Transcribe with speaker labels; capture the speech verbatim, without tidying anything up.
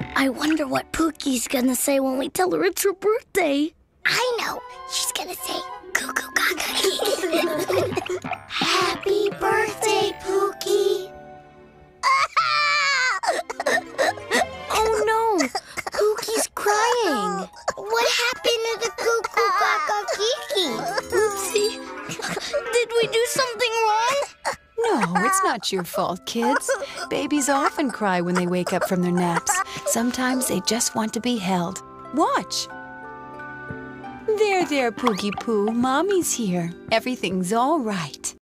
Speaker 1: I wonder what Pookie's gonna say when we tell her it's her birthday. I know. She's gonna say, cuckoo gaga. Happy birthday, Pookie. Oh no, Pookie's crying. What happened to the cuckoo gaga kiki? Oopsie. Did we do something wrong?
Speaker 2: No, it's not your fault, kids. Babies often cry when they wake up from their naps. Sometimes they just want to be held. Watch. There, there, Poogie Poo. Mommy's here. Everything's all right.